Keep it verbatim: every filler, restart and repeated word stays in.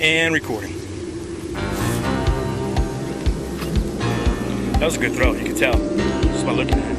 And recording. That was a good throw, you could tell, just by looking at it.